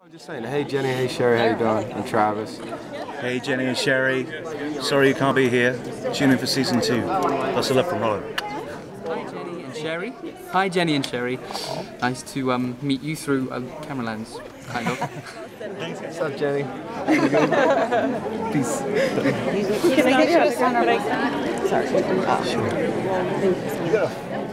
Just saying, hey Jenny, hey Sherry, how you doing? I'm Travis. Hey Jenny and Sherry, sorry you can't be here. Tune in for season 2. Lots of love from Holland. Hi Jenny and Sherry. Hi Jenny and Sherry. Nice to meet you through a camera lens, kind of. What's up, Jenny? Peace. Can I get you a center? Sorry. Sure.